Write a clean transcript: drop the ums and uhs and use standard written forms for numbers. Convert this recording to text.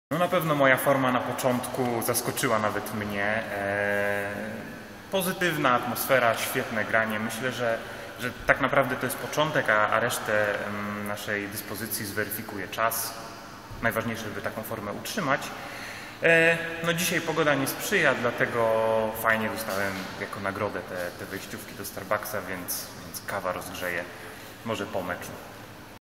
No na pewno moja forma na początku zaskoczyła nawet mnie. Pozytywna atmosfera, świetne granie. Myślę, że tak naprawdę to jest początek, a resztę naszej dyspozycji zweryfikuje czas. Najważniejsze, żeby taką formę utrzymać. No dzisiaj pogoda nie sprzyja, dlatego fajnie dostałem jako nagrodę te wejściówki do Starbucksa, więc kawa rozgrzeje może po meczu.